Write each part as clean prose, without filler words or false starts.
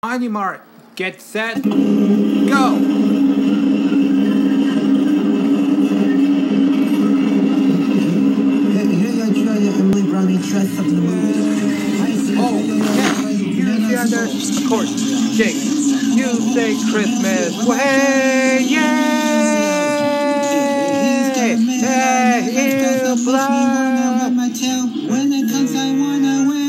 On your mark, get set, go! Oh, yeah, you the other, of course, Jake. You say Christmas, hey, yay! Hey, you blood! When it comes, I wanna wear.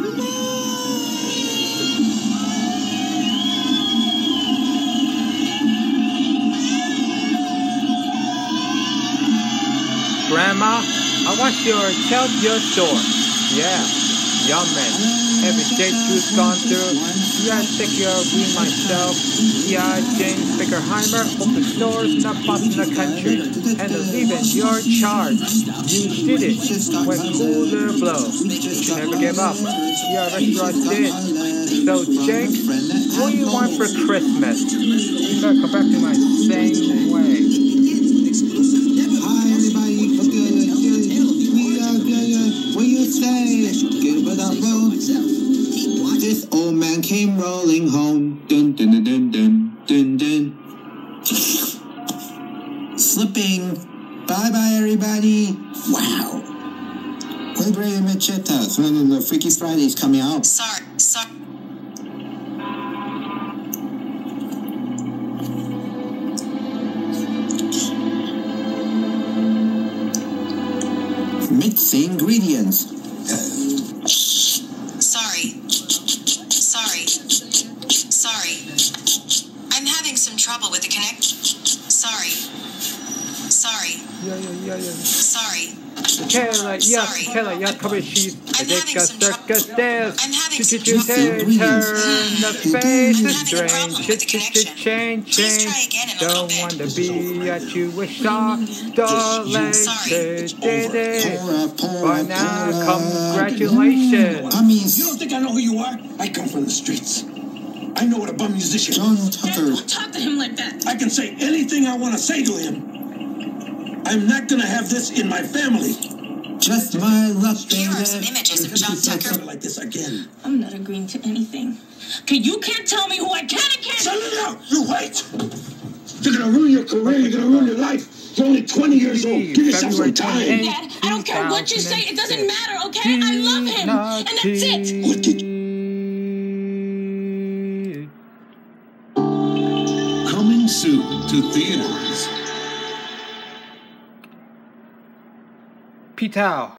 Grandma, I want your tell your story. Yeah, young man. Every day you've gone through. Yeah, I take care of me myself. Yeah, James Bickerheimer opened stores in a bus in the country. And leaving your charge. You did it when cooler blow. You never gave up. Your restaurant did. So Jake, what do you want for Christmas? You gotta come back to my same way. This old man came rolling home. Dun dun dun dun dun dun dun. Slipping. Bye bye everybody. Wow. Libre Mechetas. One of the Freaky Fridays coming out. Sorry. Mix the ingredients. Sorry. I'm having some trouble with the connect. Sorry. Yeah. Sorry. Cover sheet. I'm having some trouble with the connection. Please try again in a little bit. Don't want to be a Jewish darling. But now, congratulations. You don't think I know who you are? I come from the streets. I know what a bum musician is. John Tucker. Don't talk to him like that. I can say anything I want to say to him. I'm not going to have this in my family. Just my luck, baby. Here are some images of John Tucker. Like this again. I'm not agreeing to anything. Okay, you can't tell me who I can and can't. Shut it out! You wait! You're going to ruin your career. You're going to ruin your life. You're only 20 years old. Give yourself some time. Dad, I don't care what you say. It doesn't matter, okay? I love him. And that's it. What did you... Coming soon to theaters. P-Towel.